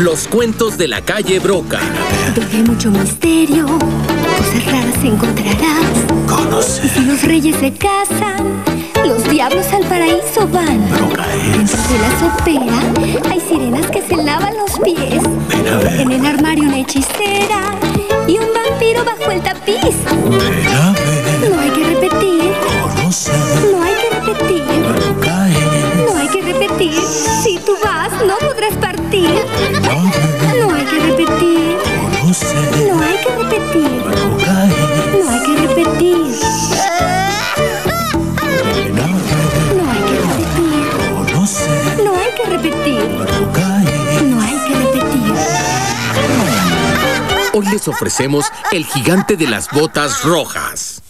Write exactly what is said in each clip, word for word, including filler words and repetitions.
Los cuentos de la calle Broca. Donde hay mucho misterio, cosas raras encontrarás. Conocer. Y si los reyes se casan, los diablos al paraíso van. Broca es. Dentro de la sopera hay sirenas que se lavan los pies. Ven a ver. En el armario una hechicera y un vampiro bajo el tapiz. Ven a ver. No hay que repetir. Conocer. No hay que repetir. Broca es. No hay que repetir. Si tú vas, no podrás partir. Ven a ver. No hay que repetir. Conocer. No hay que repetir. Broca es. No hay que repetir. Ven a ver. No hay que repetir. Conocer. No hay que repetir. Broca es. No hay que repetir. Hoy les ofrecemos El gigante de las botas rojas.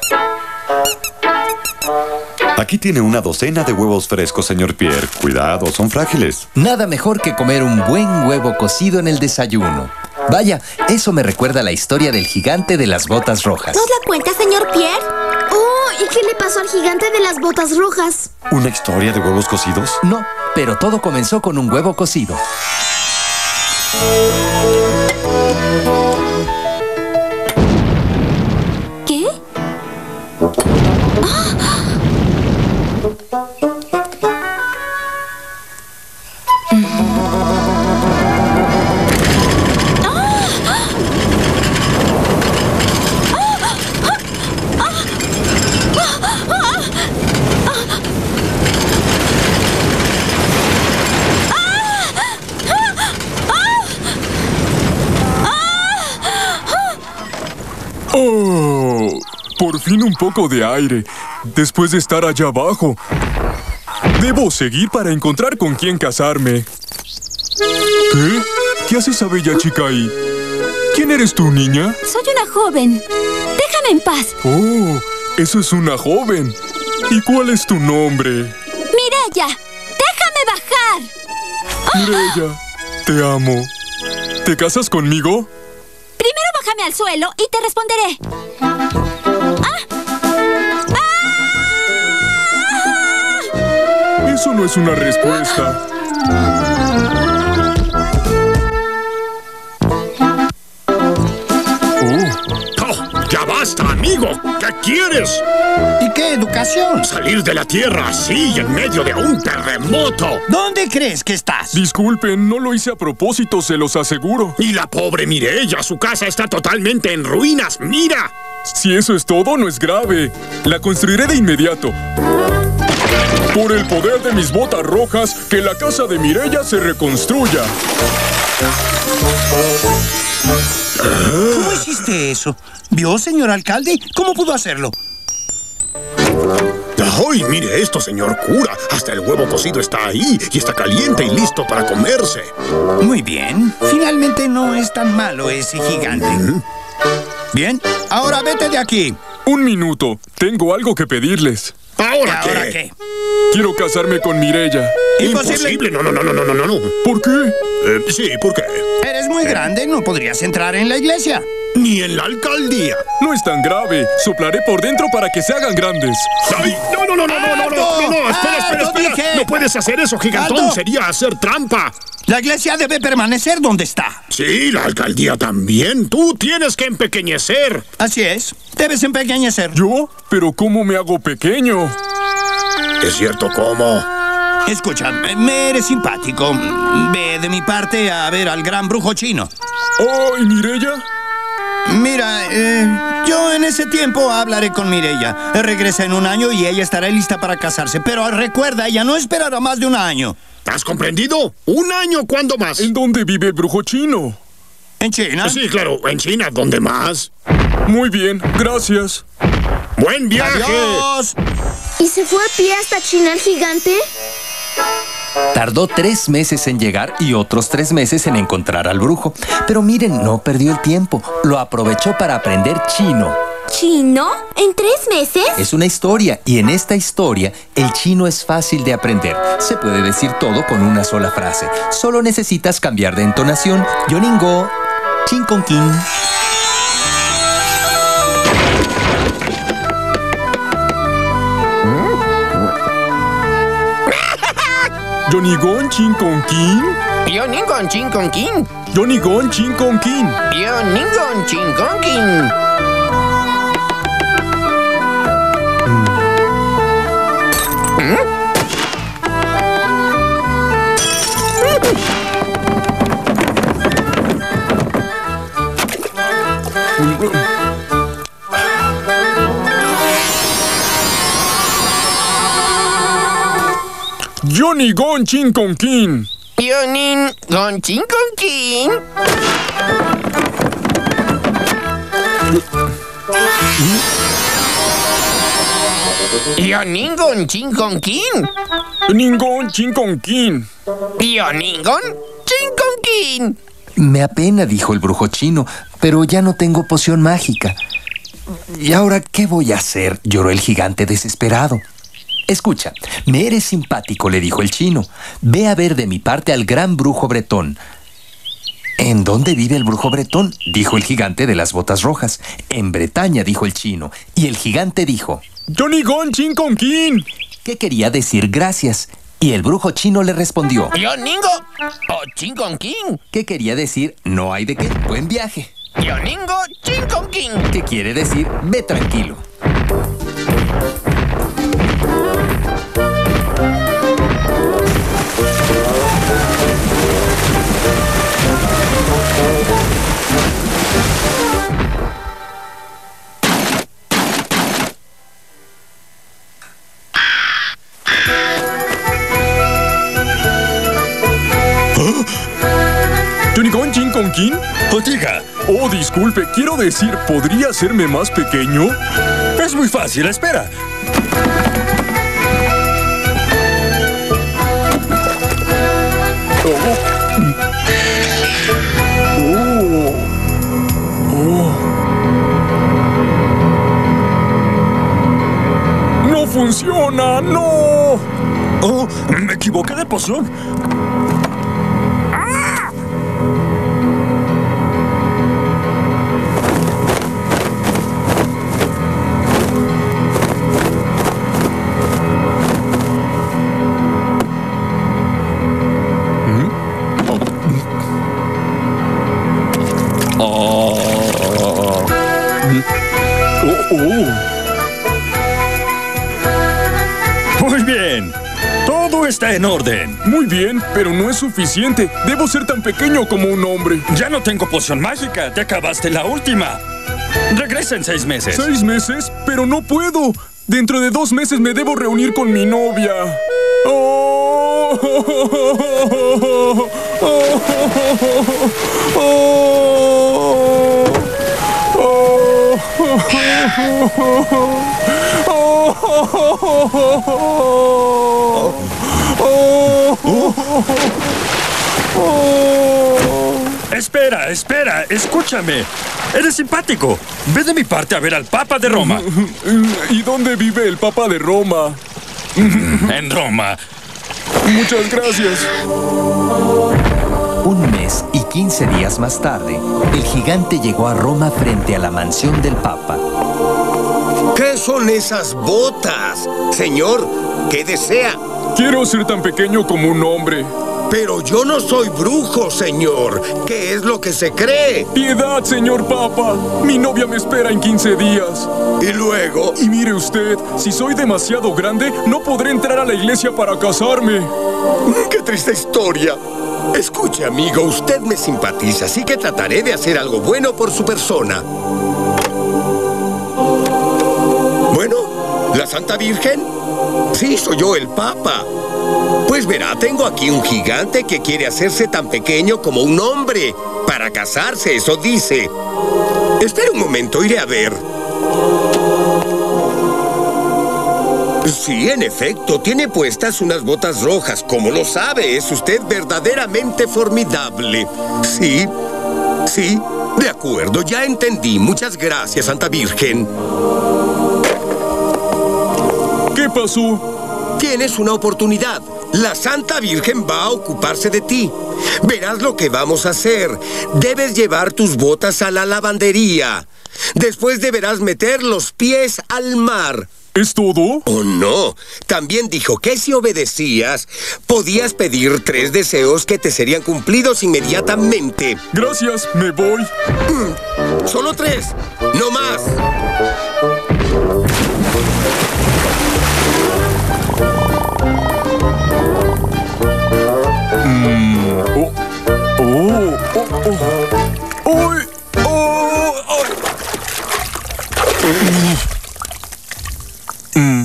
Aquí tiene una docena de huevos frescos, señor Pierre. Cuidado, son frágiles. Nada mejor que comer un buen huevo cocido en el desayuno. Vaya, eso me recuerda a la historia del gigante de las botas rojas. ¿Nos la cuenta, señor Pierre? Oh, ¿y qué le pasó al gigante de las botas rojas? ¿Una historia de huevos cocidos? No, pero todo comenzó con un huevo cocido. ¿Qué? ¡Oh! Por fin un poco de aire, después de estar allá abajo. Debo seguir para encontrar con quién casarme. ¿Qué? ¿Qué hace esa bella chica ahí? ¿Quién eres tú, niña? Soy una joven. Déjame en paz. Oh, eso es una joven. ¿Y cuál es tu nombre? Mireya, déjame bajar. Mireya, te amo. ¿Te casas conmigo? Primero bájame al suelo y te responderé. ¡Ah! ¡Ah! Eso no es una respuesta. Oh, ¡ya basta, amigo! ¿Qué quieres? ¿Y qué educación? Salir de la Tierra así, en medio de un terremoto. ¿Dónde crees que estás? Disculpen, no lo hice a propósito, se los aseguro. Y la pobre Mireya, su casa está totalmente en ruinas, ¡mira! Si eso es todo, no es grave. La construiré de inmediato. Por el poder de mis botas rojas, que la casa de Mireya se reconstruya. ¿Cómo hiciste eso? ¿Vio, señor alcalde? ¿Cómo pudo hacerlo? ¡Ay, mire esto, señor cura! Hasta el huevo cocido está ahí y está caliente y listo para comerse. Muy bien. Finalmente no es tan malo ese gigante. ¿Mm? Bien, ahora vete de aquí. Un minuto. Tengo algo que pedirles. ¿Ahora qué? ¿Ahora qué? Quiero casarme con Mireya. Imposible. Imposible. No, no, no, no, no, no, no. ¿Por qué? Eh, sí, ¿por qué? Eres muy grande, no podrías entrar en la iglesia. Ni en la alcaldía. No es tan grave. Soplaré por dentro para que se hagan grandes. ¡Ay! No, no, no, no, no, no, no, no, no, espera, espera, espera. dije! No puedes hacer eso, gigantón. ¡Alto! Sería hacer trampa. La iglesia debe permanecer donde está. Sí, la alcaldía también. Tú tienes que empequeñecer. Así es, debes empequeñecer. ¿Yo? ¿Pero cómo me hago pequeño? ¿Es cierto cómo? Escucha, me eres simpático. Ve de mi parte a ver al gran brujo chino. Oh, ¿y Mireya? Mira, eh, yo en ese tiempo hablaré con Mireya. Regresa en un año y ella estará lista para casarse. Pero recuerda, ella no esperará más de un año. ¿Has comprendido? ¿Un año cuándo más? ¿En dónde vive el brujo chino? ¿En China? Sí, claro, en China. ¿Dónde más? Muy bien, gracias. ¡Buen viaje! ¡Adiós! ¿Y se fue a pie hasta China el gigante? Tardó tres meses en llegar y otros tres meses en encontrar al brujo. Pero miren, no perdió el tiempo. Lo aprovechó para aprender chino. ¿Chino? ¿En tres meses? Es una historia, y en esta historia, el chino es fácil de aprender. Se puede decir todo con una sola frase. Solo necesitas cambiar de entonación. Yoningo, chin con kin. ¿Yonigon chin con kin? Yoningon Chinkonkin. Yonigon Chinkonkin. Yoningon Chinkonkin. ¿Mm? Yonigon Chinkonkin. Yoningon Chinkonkin. Yoningon Chinkonkin. Yoningon Chinkonkin. Yoningon Chinkonkin. Me apena, dijo el brujo chino, pero ya no tengo poción mágica. ¿Y ahora qué voy a hacer?, lloró el gigante desesperado. Escucha, me eres simpático, le dijo el chino. Ve a ver de mi parte al gran brujo bretón. ¿En dónde vive el brujo bretón?, dijo el gigante de las botas rojas. En Bretaña, dijo el chino. Y el gigante dijo: Yonigon Chinkonkin. ¿Qué quería decir gracias? Y el brujo chino le respondió: Yoningo o Chinkonkin. ¿Qué quería decir? No hay de qué. Buen viaje. Yoningo Chinkonkin. ¿Qué quiere decir? Ve tranquilo. ¿Yonigon Chinkonkin? Oh, diga. Oh, disculpe, quiero decir, ¿podría hacerme más pequeño? Es muy fácil, espera. Oh. Oh. Oh. ¡No funciona! ¡No! Oh, me equivoqué de poción. Muy bien. Todo está en orden. Muy bien, pero no es suficiente. Debo ser tan pequeño como un hombre. Ya no tengo poción mágica. Te acabaste la última. Regresa en seis meses. ¿Seis meses? Pero no puedo. Dentro de dos meses me debo reunir con mi novia. Oh, oh, oh, oh, oh, oh, Espera, espera, escúchame. Eres simpático. Ve de mi parte a ver al Papa de Roma. ¿Y dónde vive el Papa de Roma? En Roma. Muchas gracias. Un mes y quince días más tarde, el gigante llegó a Roma frente a la mansión del Papa. ¿Qué son esas botas? Señor, ¿qué desea? Quiero ser tan pequeño como un hombre. Pero yo no soy brujo, señor. ¿Qué es lo que se cree? ¡Piedad, señor Papa! Mi novia me espera en quince días. ¿Y luego? Y mire usted, si soy demasiado grande, no podré entrar a la iglesia para casarme. ¡Qué triste historia! Escuche, amigo, usted me simpatiza, así que trataré de hacer algo bueno por su persona. Bueno, ¿la Santa Virgen? Sí, soy yo, el Papa. Pues verá, tengo aquí un gigante que quiere hacerse tan pequeño como un hombre. Para casarse, eso dice. Espera un momento, iré a ver. Sí, en efecto, tiene puestas unas botas rojas. Como lo sabe, es usted verdaderamente formidable. Sí, sí, de acuerdo, ya entendí. Muchas gracias, Santa Virgen. ¿Qué pasó? Tienes una oportunidad. La Santa Virgen va a ocuparse de ti. Verás lo que vamos a hacer. Debes llevar tus botas a la lavandería. Después deberás meter los pies al mar. ¿Es todo? Oh, no. También dijo que si obedecías, podías pedir tres deseos que te serían cumplidos inmediatamente. Gracias, me voy. Mm, solo tres, no más. Mm, oh, oh, oh, oh. ¡Ay! ¡Oh! ¡Ay! Mm.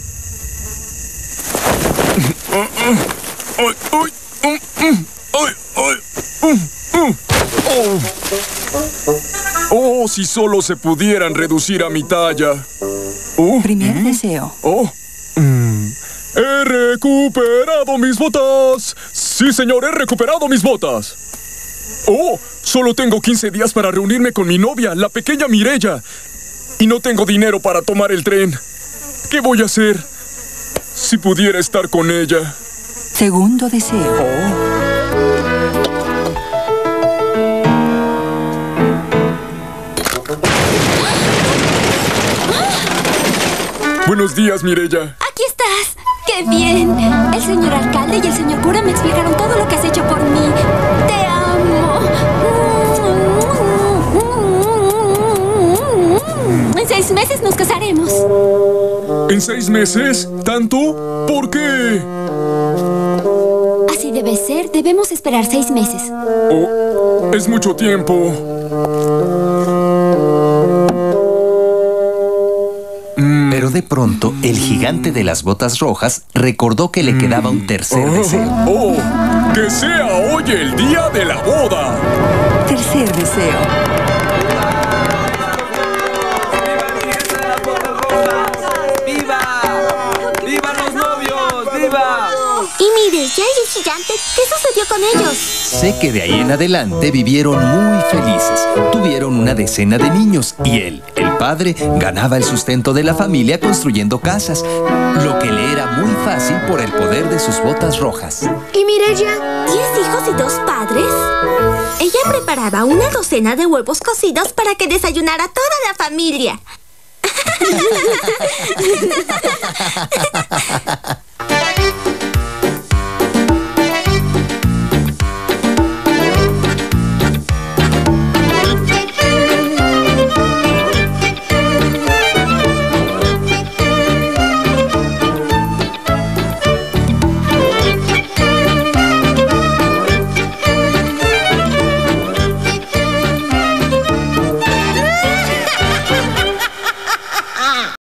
¡Ay! ¡Ay! ¡Ay! ¡Ay! ¡Ay! ¡Oh! ¡Oh! Si solo se pudieran reducir a mi talla. Oh. Primer deseo. ¡Oh! Mm. ¡He recuperado mis botas! ¡Sí, señor! ¡He recuperado mis botas! ¡Oh! Solo tengo quince días para reunirme con mi novia, la pequeña Mireya. Y no tengo dinero para tomar el tren. ¿Qué voy a hacer? Si pudiera estar con ella. Segundo deseo. Oh. Buenos días, Mireya. Aquí estás. ¡Qué bien! El señor alcalde y el señor cura me explicaron todo lo que has hecho por mí. ¡Te amo! En seis meses nos casaremos. ¿En seis meses? ¿Tanto? ¿Por qué? Así debe ser. Debemos esperar seis meses. Oh, es mucho tiempo. Pero de pronto, el gigante de las botas rojas recordó que le quedaba un tercer deseo. ¡Oh! ¡Que sea hoy el día de la boda! Tercer deseo. ¡Viva! ¡Viva los novios! ¡Viva! ¿Y Mireya y el gigante? ¿Qué sucedió con ellos? Sé que de ahí en adelante vivieron muy felices. Tuvieron una decena de niños y él, el padre, ganaba el sustento de la familia construyendo casas, lo que le era muy fácil por el poder de sus botas rojas. ¿Y Mireya? ¿Diez hijos y dos padres? Ella preparaba una docena de huevos cocidos para que desayunara toda la familia.